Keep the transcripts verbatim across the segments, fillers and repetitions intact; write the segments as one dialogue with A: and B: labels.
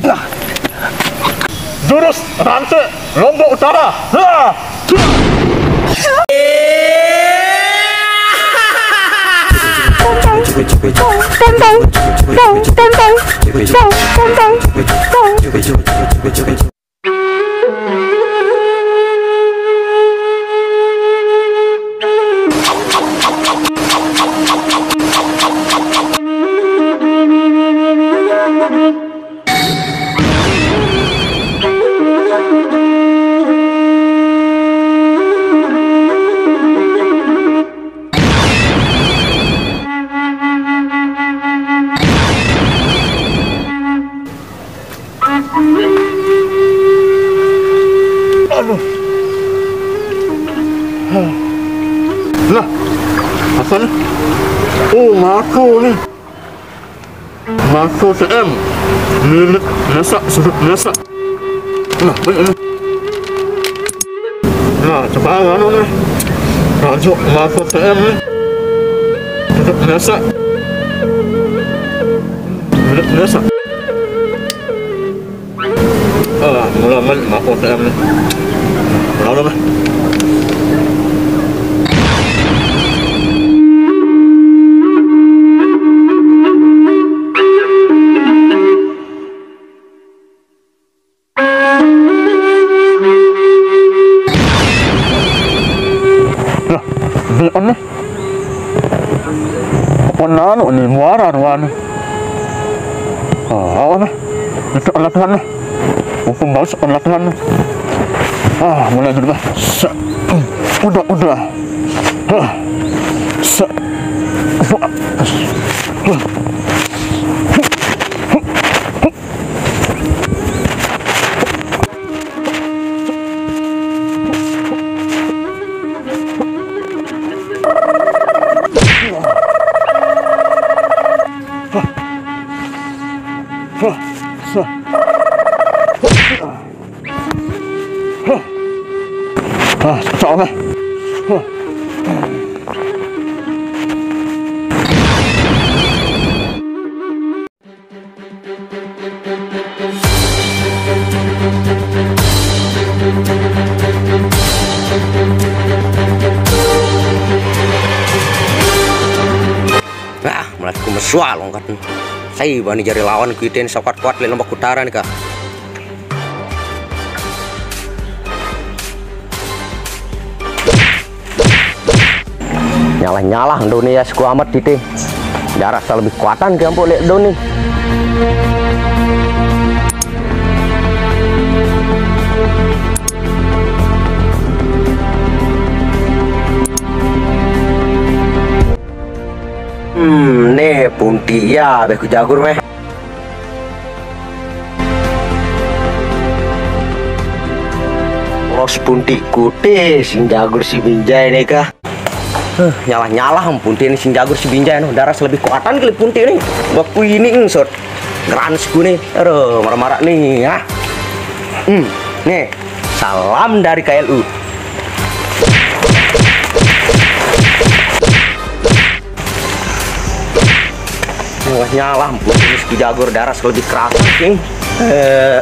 A: Jurus rantai Lombok Utara. Ha! Lah, apa ni? Oh, mako ni. Mako T M. Lilit, lesak, sudut lesak. Nah, baik ni. Nah, coba anu ni. Rajuk mako T M ni. Sudut lesak. Lilit, lesak. Ah, mula balik mako T M ni. Lalu lah. Ano? Apa nano ni muara ruan? Ah, apa? Itu latihan lah. Mumpung bagus latihan. Ah, mulai dulu bah. Udah, udah. Ah, sa. Ah, cocok lah.
B: Ah, malah aku mesua longkat nih. Saya bani jari lawan kuitin kuat-kuat di Lombok Utara nih kak. Nyalah-nyalah dunia suku amat titi. Darah lebih kuatan ke ampun lihat doni. Hmm, nih punti ya, beku jagur meh. Los punti kute, sing jagur si binjai nih kah. Huh, nyalah-nyalah punti ini sing jagur si binjai no, darah lebih kuatan kali punti ini. Waktu iningsot, gransku nih, aduh marah-marah nih ya. Hmm, nih salam dari K L U. Nyala punti ini si jagur darah lebih keras nih. Eh.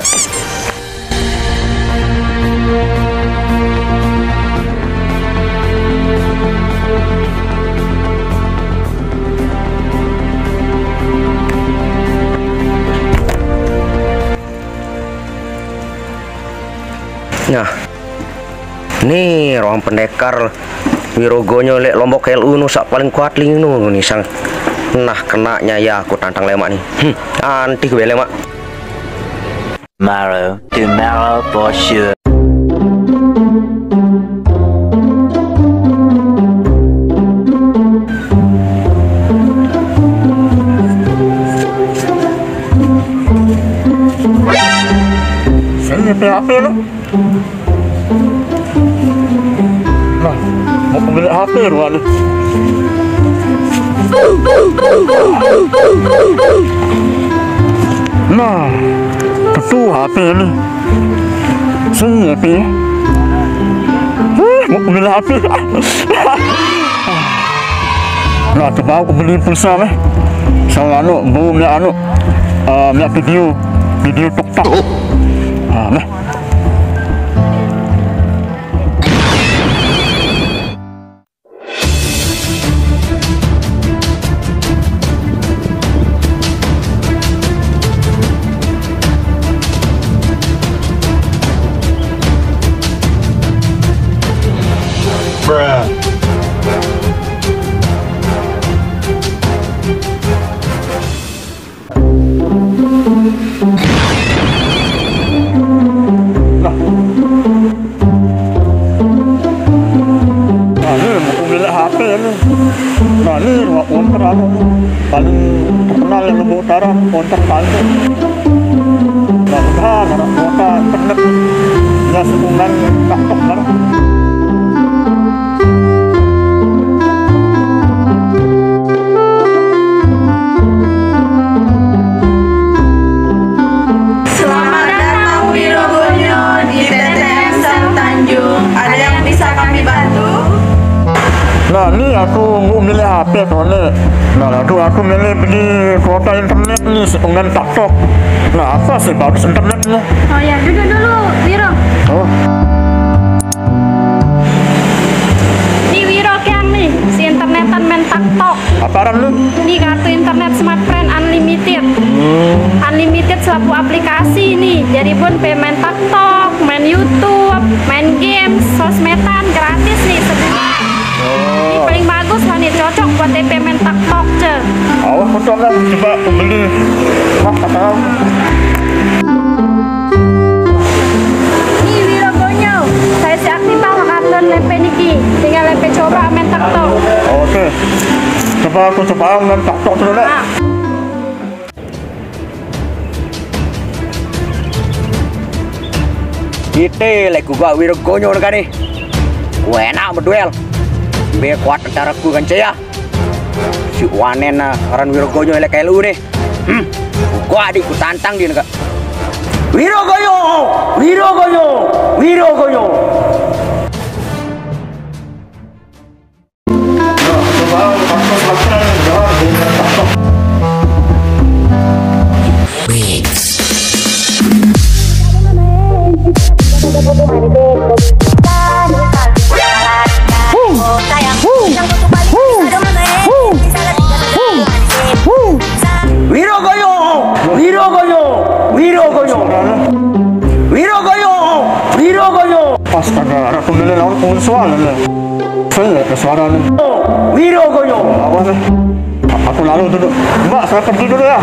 B: Nah, nih ruang pendekar Wirogonyo lek Lombok K L U nu sak paling kuat ling nu nih sang. Nah, kenanya ya aku tantang lemak nih. Hmm, anti gue lemak.
C: Tomorrow, tomorrow for sure.
A: Saya P H P lo. Nah, mau pemilik H P ruan. Nah, itu H P ini. Saya P. Mau pemilik H P. Nah, coba aku beli pulsa meh. Sama anu, bu minyak anu, uh, minyak video. video TikTok. Nah, nih. Nah ini rumah konter anu paling terkenal yang Lombok Utara, konter paling mudah-mudahan anak kota internet ya sebulan taktok kan.
D: Selamat datang Wirogonyo di T T M Sel Tanjung. Ada yang bisa kami bantu?
A: Nah ini aku mau milih H P soalnya. Nah lalu aku milih beli kuota internet nih sebulan taktok. Nah apa sih bagus internetnya?
E: Oh ya, duduk dulu, Wiro.
A: Oh.
E: Nih Wiro Kyang nih, si internetan main TikTok.
A: Apaan lu?
E: Nih kartu internet Smartfren Unlimited.
A: Hmm.
E: Unlimited selaku aplikasi nih. Jadi pun main TikTok, main YouTube, main games, sosmedan gratis nih sebulan. Ini paling bagus lah nih, cocok buat T P main TikTok ce.
A: Oh, betul kan? Coba aku beli. Wah, kata
E: Nih Wirogonyo, saya si aktif lah kartu L P niki. Tinggal L P coba main TikTok.
A: oke. Coba aku coba main taktok dulu deh.
E: Nah.
B: Kita lagi gua Wirogonyo kan nih. Gue enak berduel. Be kuat antaraku kan ya. Si Wanen orang Wirogonyo elek kayak lu nih. Hmm. Gua adik ku tantang dia enggak. Wirogonyo, Wirogonyo, Wirogonyo.
A: Coba taktok Smartfren jangan dengan taktok.
B: Wirogonyo, Wirogonyo, Wirogonyo, Wirogonyo, Wirogonyo.
A: Astaga, aku milih lawan pengusuan lah. Saya ke suara nih.
B: Wirogonyo.
A: Apa sih? Aku lalu duduk. Mbak, saya pergi dulu ya.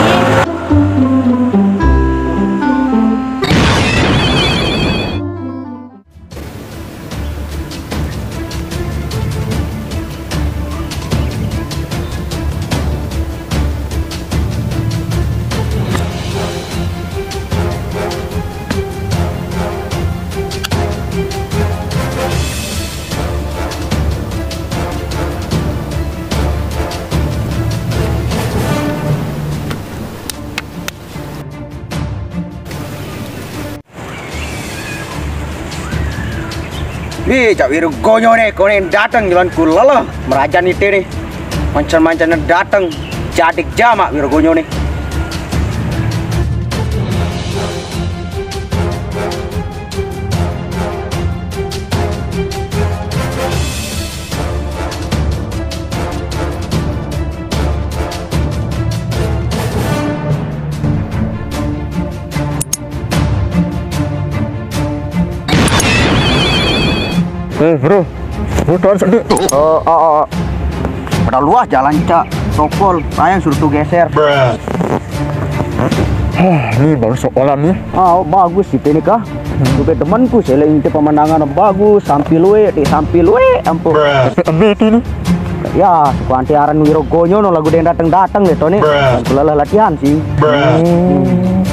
B: Ih, Cak Wirogonyo nih, kau nih datang jalan kulala, merajan itu nih, mancan-mancannya datang, jadik jamak Wirogonyo nih.
A: Eh bro, bukan sedih.
B: Oh, oh, oh. Pada luas jalan Cak, topol, sayang suruh tuh geser.
A: Ini baru soalan nih.
B: Ah, oh, bagus sih ini kah? Juga temanku selain itu pemandangan bagus, sampil we, di sampil we, ampun.
A: Ambil ini.
B: Ya, suka anti aran Wirogonyo no lagu yang datang-datang deh Tony. Kulalah latihan sih. Hmm.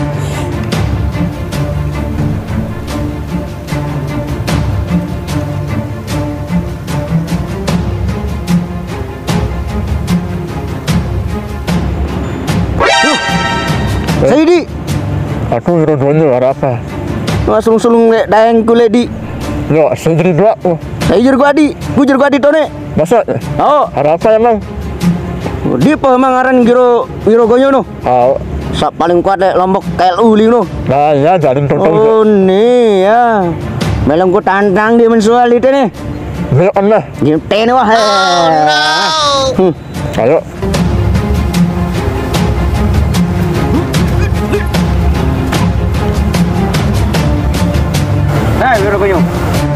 B: Saya di,
A: Aku Wirogonyo ada apa?
B: langsung sulung lek daeng ku ledi.
A: Yo, saya jadi dua. Oh,
B: Saya jur gua di, gua jur gua di Tony.
A: masa?
B: Oh,
A: Ada apa emang?
B: di pa mangaran Wiro Wirogonyo no.
A: Oh,
B: Sak paling kuat deh Lombok kayak uli no.
A: Nah ya jadi tonton.
B: Oh nih ya. Melong ku tantang di mensual itu nih.
A: Belum lah.
B: Gimten wah. Hmm.
A: Ayo.
B: Nah, biar aku nyok.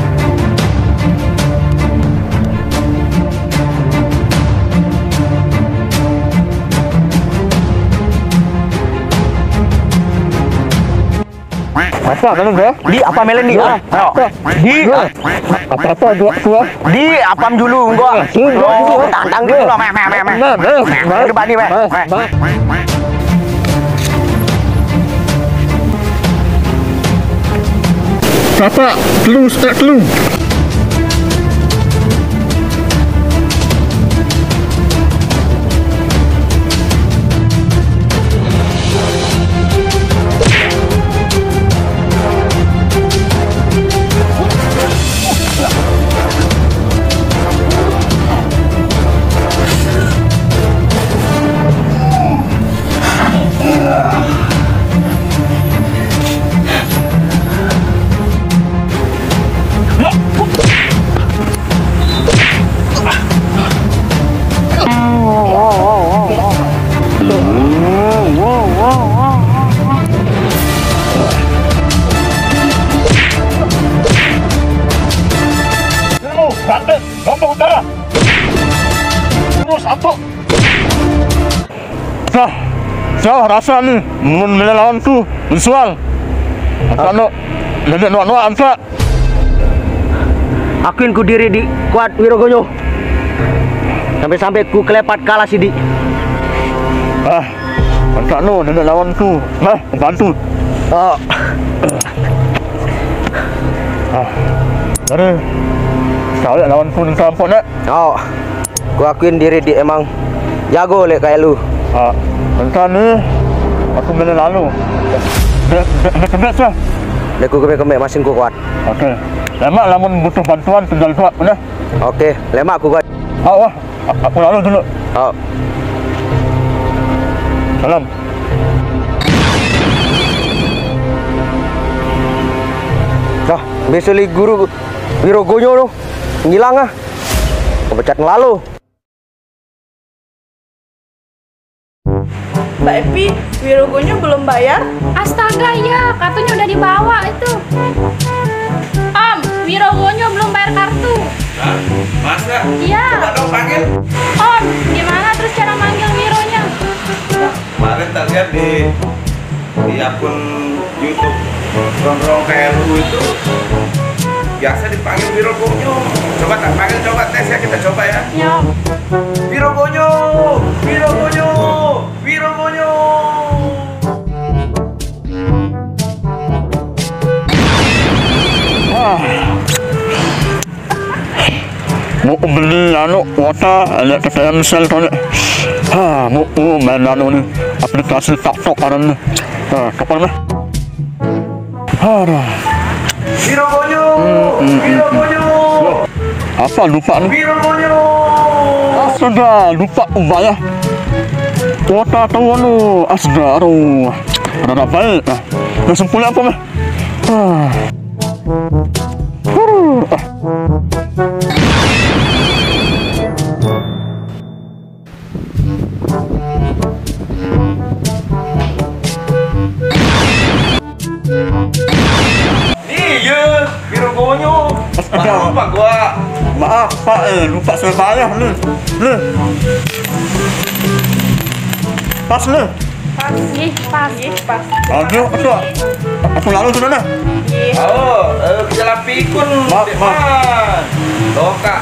A: Apa kan enggak?
B: Di apa melen di? Ah, ayo. Di
A: Apa apa dua dua.
B: di apam dulu gua. Oh, tantang dulu. Meh meh meh meh.
A: Nah, nah,
B: Depan nih, meh.
A: Kakak, lu, start lu. Banteng, lombok utara. Terus satu. Nah, saya rasa nih mun melawan tuh visual. Kalau nenek nuak-nuak amsa.
B: Akuin ku diri di kuat Wirogonyo. Sampai-sampai ku kelepat kalah si di.
A: Ah, masa no nenek lawan tuh. Nah, bantu.
B: Oh.
A: Ah, dari saya lawan pun sampun nak.
B: Oh. Ku akuin diri di emang jago lek kayak lu.
A: Ah, masa nih aku melawan lalu. Dah, dah,
B: Lek ku kembek mesin ku kuat.
A: Oke. Lemak lamun butuh bantuan tinggal suap benar.
B: Oke, lemak ku kuat.
A: Oh, wah, aku lalu dulu.
B: Oh.
A: Salam.
B: Dah, besok li guru Wirogonyo tu ngilang ah. Kepecat lalu.
D: Mbak Epi, Wirogonyo belum bayar?
E: Astaga ya, kartunya udah dibawa itu. Om, Wirogonyo belum bayar kartu.
F: Hah? Masa?
E: Iya.
F: Coba dong panggil.
E: Om, gimana terus cara manggil Wironya?
F: Kemarin tak lihat di di akun YouTube Ronrong K L U itu biasa dipanggil Wirogonyo. Coba tak panggil, coba tes ya, kita coba ya.
E: Ya, Om.
F: Wirogonyo, Wirogonyo, Wirogonyo.
A: Mau beli anu kuota ada T P M sel tu ni. Ha, mau mau main anu ni aplikasi TikTok orang ni. Ha, kapan mah? Aduh,
F: Wirogonyo, Wirogonyo,
A: apa lupa ni?
F: Wirogonyo.
A: Sudah lupa ubaya. Kuota tu anu asda aduh. Ada apa ni? Nah, langsung pulang apa mah? Ah. Ah.
F: Iya, Wirogonyo. Maaf lupa gua.
A: Maaf Pak, eh, lupa saya bayar ni. Ni. Pas ni.
D: Pas,
E: Ih, pas.
D: pas.
A: Aduh, aku aku lalu tu mana?
F: Oh, eh, jalan pikun.
A: Maaf, maaf.
F: Doka.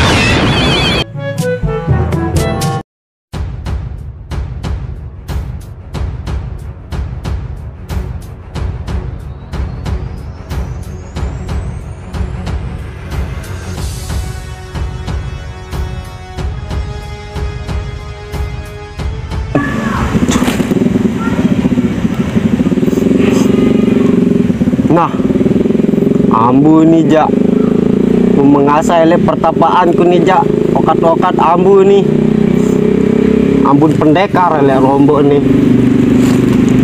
B: Nah, ambu ni ja. Ku mengasai le pertapaan ku ni ja. Okat-okat ambu ni. Ambun pendekar le lombok ni.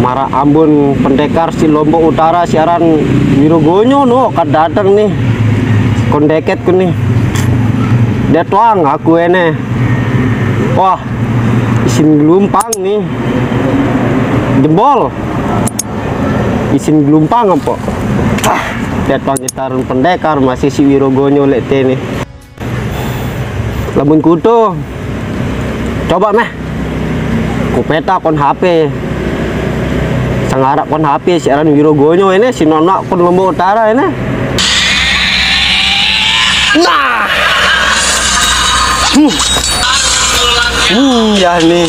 G: Ngara Ambon pendekar si Lombok Utara siaran Wirogonyo no kad datang nih kondeket ku nih dia tuang aku ini wah isin gelumpang nih jebol isin gelumpang apa ah dia tuang gitaran pendekar masih si Wirogonyo lete nih lamun kutu coba meh ku peta kon H P sangarap kon H P siaran Wirogonyo ini si nonok kon Lombok Utara ini nah hmm, hmm ya nih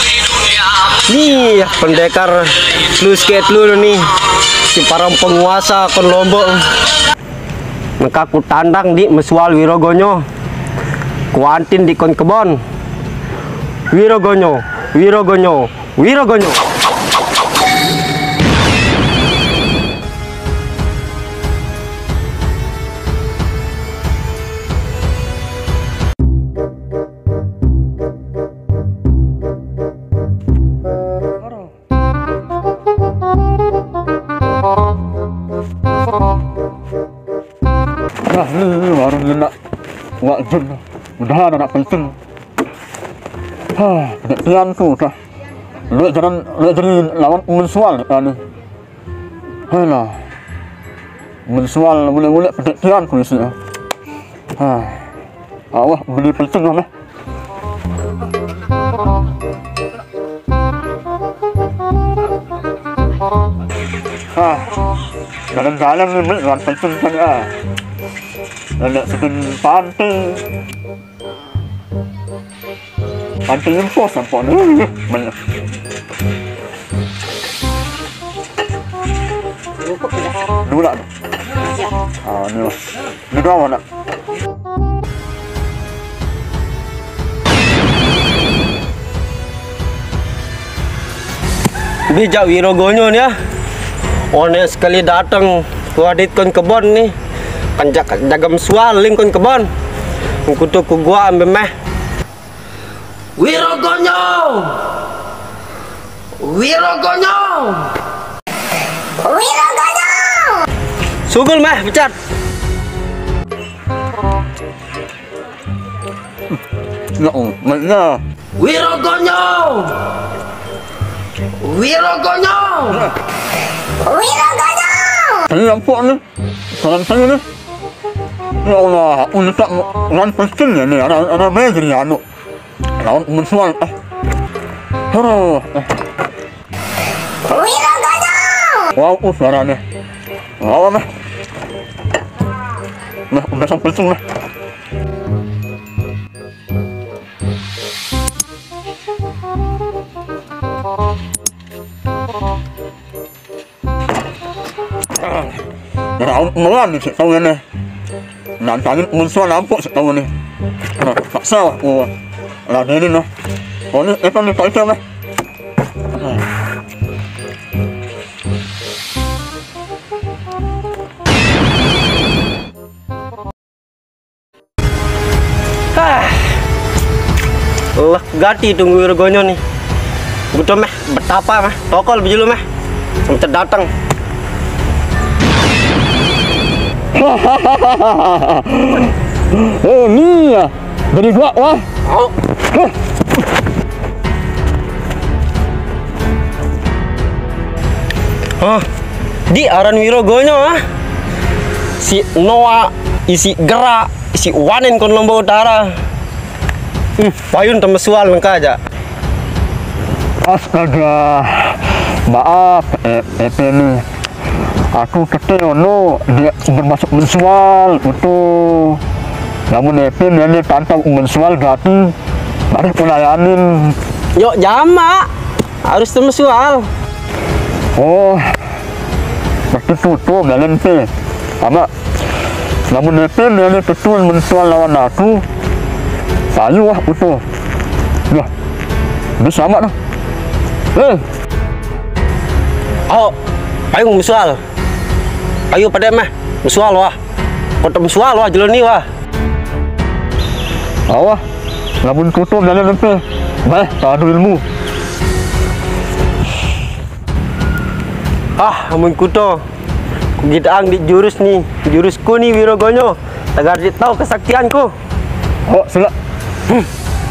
G: nih pendekar lu skate lu nih si para penguasa kon Lombok maka ku tandang di mesual Wirogonyo kuantin di kon kebon Wirogonyo Wirogonyo Wirogonyo
A: Nah, ini warung enak. Wajar, udah anak penting. Hah, penelitian tuh udah. Lu jangan, lu jadi lawan mensual kan? Hela, mensual mulai-mulai penelitian tuh sih. Hah, awak beli penting lah. Hah, jalan-jalan ini kan penting kan ya. Ada sedang pantai, pantai yang pos apa ni? Mana? Dua lah. Ah, ni lah. Ni dua mana?
G: Bijak Wirogonyo ni ya. One sekali datang kuadit kon kebon nih. Kan jaga jagam sual lingkon kebon kutu ku gua ambil meh Wirogonyo Wirogonyo Wirogonyo sugul meh bicat
A: Ya oh, mana?
G: Wirogonyo Wirogonyo Wirogonyo
A: Ini nampak ni, salam saya ni. Ya Allah, untuk orang penting ni, ada ada major ni anu. Lawan mensual. Haro.
G: Wirogonyo.
A: Wow, suara ni. Wow, meh. Meh, udah sampai penting meh. Raun melan ni tahu ni. Nanti mensual nampak tahu ni. Paksa oh. Lah ni ni noh. Oh ni apa ni pakai meh.
G: Allah gati tunggu Wirogonyo nih. Butuh meh betapa meh tokol biji lu meh. Sampai datang.
A: Oh ni ya. Jadi dua wah.
G: Oh. Hah. Di aran Wirogonyo ah. Si Noah isi gerak, isi wanen kon Lombok Utara. Hmm, payun temesual mengka aja.
A: Astaga. Maaf, eh, eh, ini. Aku kecil no dia bermasuk mensual itu. Namun Epin ini tanpa mensual gati, baru pelayanin.
G: Yuk jama, harus temesual.
A: Oh, berarti tutup jalan pe. Ama, namun Epin ini betul mensual lawan aku. Sayu wah itu. Ya, ini sama dah. Eh,
G: oh, payung mensual. Ayo pada mah, mensual wah. Kota mensual wah jalan ni wah.
A: Awah, namun tutup jalan pe. Baik, tak ada ilmu.
G: Ah, amun kuto. Kugidaang di jurus nih, jurusku nih Wirogonyo. Agar dia tahu kesaktianku.
A: Oh, sila. Hmm.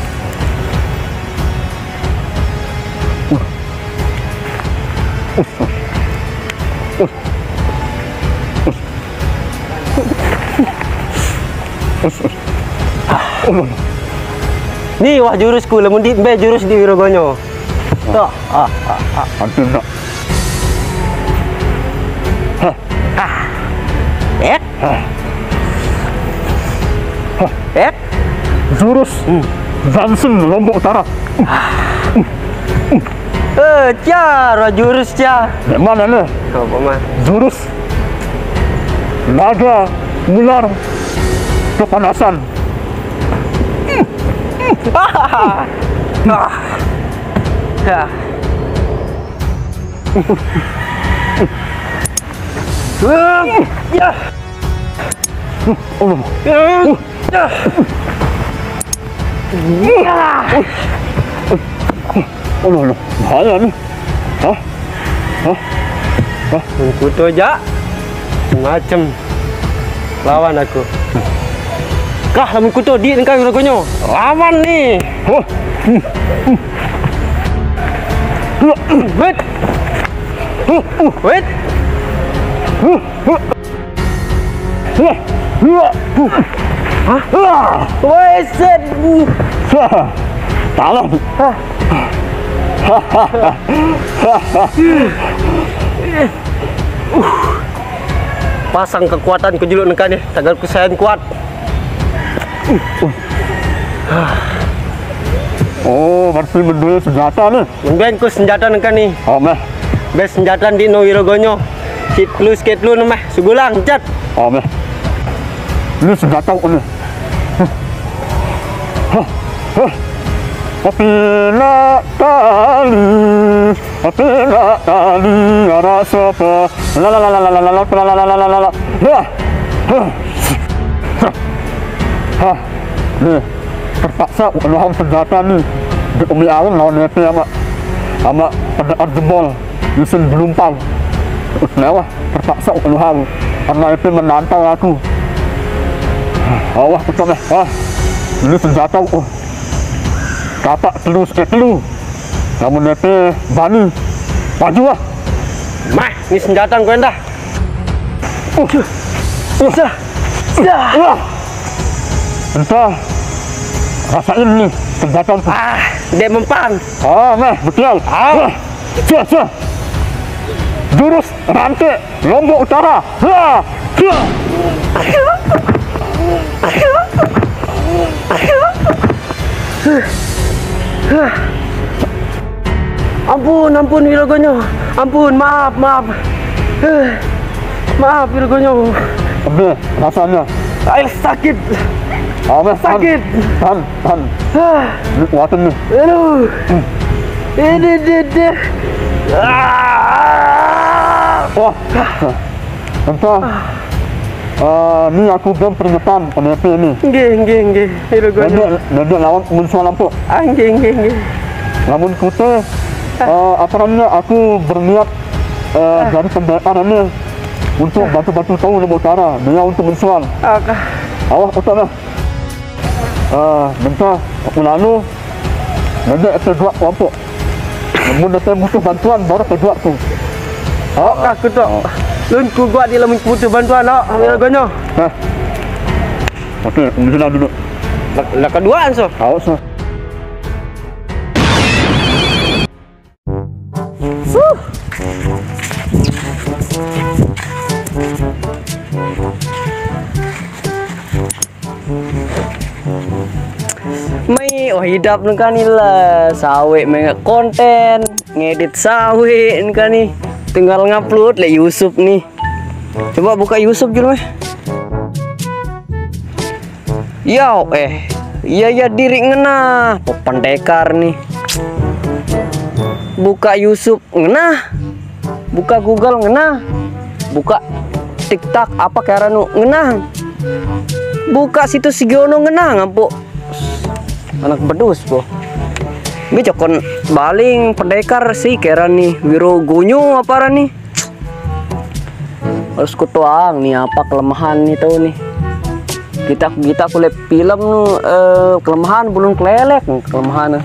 G: Nih wah jurusku, lamun di be jurus di Wirogonyo. Tuh, ah, ah, ah.
A: Hampir nak.
G: Eh? Eh?
A: Jurus Zansun Lombok Utara.
G: Eh, cara jurus cia.
A: Yang mana ni?
G: Apa mah?
A: Jurus naga ular kepanasan.
G: Ah. Ya. Ya.
A: Oh,
G: Ya.
A: oh, oh, bahaya ni. Hah? Hah?
G: Kutu aja. Macam lawan aku. Kah lamun kutu di engkau Wirogonyo. Lawan nih.
A: Oh.
G: Wait. Wait. Hah? Wait, set.
A: Tahu.
G: Pasang kekuatan ke juluk nengkan ni, tagar kusayan kuat.
A: Oh, berarti berdua senjata ni.
G: Mungkin ku senjata nengkan ni.
A: Oh, meh.
G: Best senjata di no Wirogonyo. Hit lu, skate lu meh, sugulang cat.
A: Oh, meh. Ini senjata aku ni. Apabila kali, apabila kali rasa apa? La la la la la la la la la la la la la. Ya. Hah. Ni terpaksa ulang senjata ni di Umi Awang lawan Nepi ama ama pada Ardebol Yusin Belumpang. Kenapa? Terpaksa ulang karena Nepi menantang aku. Awas betul eh. Ah. Ini senjata aku. Kapak telus eh telu. Namun Nepi bani. Maju lah.
G: Mah, ni senjata kau dah.
A: Uh. Uh.
G: Dah. Dah.
A: Uh. Entah. Rasain ni senjata aku.
G: Ah, dia mempan.
A: Ah, meh, betul. Ah. Cia, cia. Jurus rantai Lombok Utara. Ha. Cia.
G: Ampun, ampun Wirogonyo. Ampun, maaf, maaf. Maaf Wirogonyo.
A: Ambil rasanya.
G: Air sakit.
A: Ah, meh,
G: Sakit.
A: Tahan, tahan. Ini kuatan ni.
G: Aduh. Ini dia dia. Ah.
A: Wah. Entah. Ah, ni aku game peringatan P N P ni.
G: Nggih, nggih, nggih. Wirogonyo.
A: Nedek, nedek lawan musuh lampu.
G: Ah, nggih, nggih, nggih.
A: Namun kita, uh, apa namanya, aku berniat uh, dari pendekar ini untuk bantu-bantu tahu Lombok Utara. Dia untuk mensual.
G: Akah.
A: Awas utama. Ah, bentar. Aku lalu, nedek kedua kelompok. Namun dia butuh bantuan baru kedua tu.
G: Ah, aku tu. Lun ku buat dia lamun butuh bantuan nak Wirogonyo.
A: Nah. Okey, menjelang dulu.
G: Lah keduaan so.
A: Awas lah.
G: Mai oh hidup nengkan ni lah sawe mengak konten ngedit sawe nengkan ni tinggal ngupload le YouTube nih. Coba buka YouTube dulu meh. Yo eh iya ya diri ngena pendekar nih. Buka YouTube ngena, buka Google ngena, buka TikTok apa karanu ngena, buka situs Sigiono ngena ngampuk. Anak bedus po. Ini cokon baling pendekar sih kira nih Wirogonyo apa nih? Harus kutuang nih apa kelemahan nih tahu nih. Kita kita kulihat film nu eh, kelemahan belum kelelek nih kelemahan.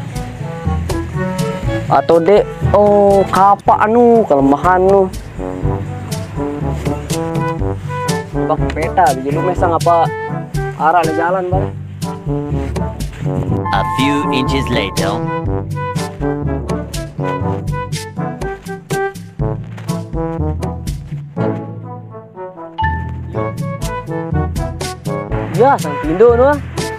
G: Atau dek oh kapa anu kelemahan nu. Bak peta jadi lu mesang apa arah le jalan bang.
C: A few inches later.
G: Ya, sang pindo nu.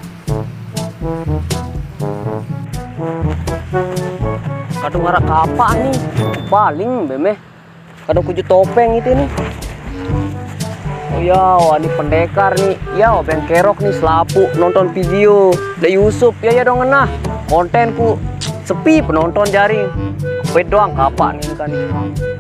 G: Kadang marah kapa nih, paling beme. Kadang kuju topeng itu nih. Oh ya, wah ini pendekar nih. Ya, wah pengen kerok nih selapu nonton video. Da Yusuf ya ya dong nah. Kontenku sepi penonton jaring. Wait doang kapa nih kan nih.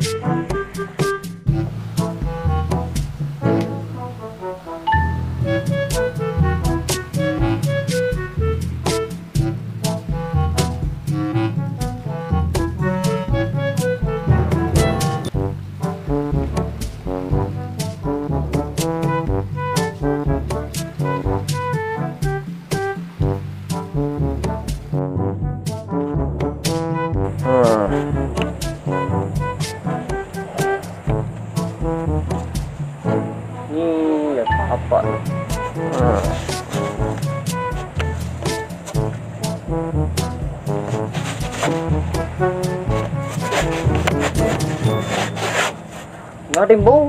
G: Ini ya apa? Hmm. Nggak timbul.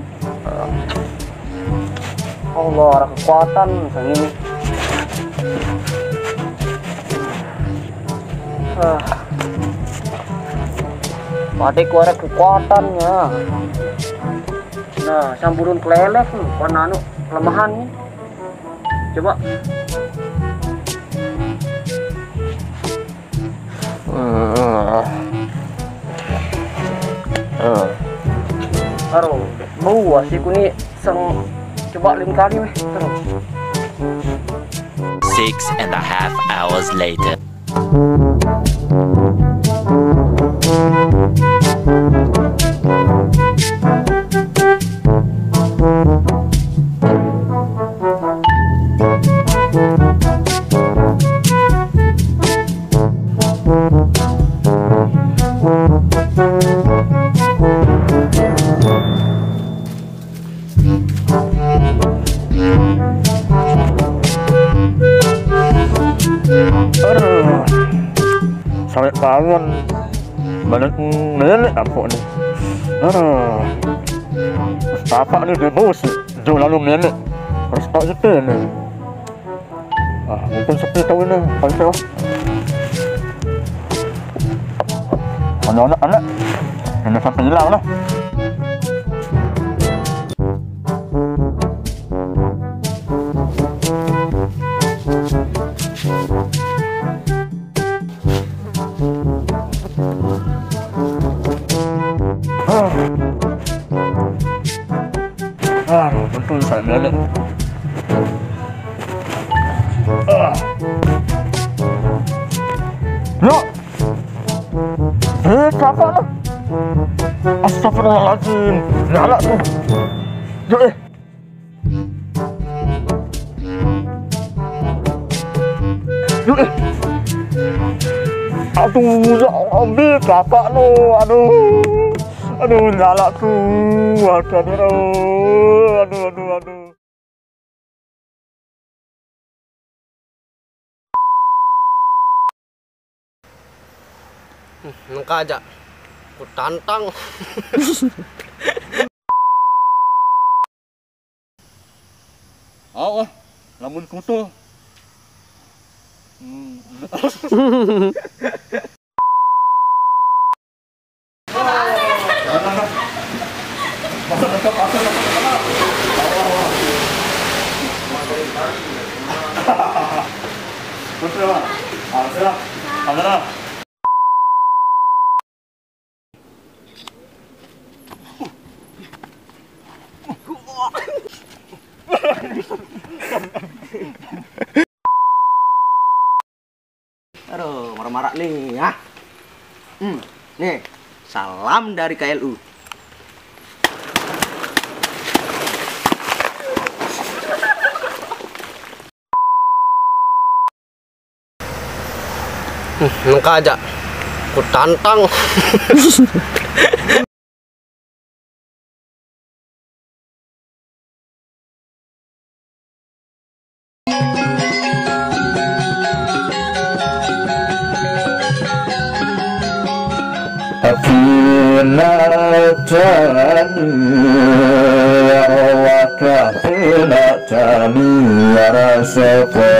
G: Allah, ada kekuatan sang ini. Ah. Padeku ada kekuatannya. Nah, samburun kelelek nih, warna anu kelemahan nih. Coba. Aduh, bau asiku nih sang coba lain kali weh. Terus.
C: Six and a half hours later.
A: Aduh, sampai bangun banyak nenek apa nih. Aduh, bapak nih dia bos, jauh lalu nenek harus tak sepi nih. Ah, mungkin sepi tahu ini, pancel. Anak-anak, anak, ini sampai hilang lah. Ah, betul saya nenek. Ah. Yo. Eh, siapa lah? Astagfirullahaladzim. Nyala tuh. Yo eh. Yo eh. Aduh, ya Allah, kakak lo, aduh. Aduh, nyala tuh. Aduh, aduh, aduh, aduh, aduh.
G: Nengka aja, ku tantang.
A: Oh, lamun kutu. Hmm.
B: Aduh, marah-marah nih ya. Hmm, nih, salam dari K L U.
G: Nengka aja, ku tantang.
A: Afina tani ya wakafina tani ya rasaku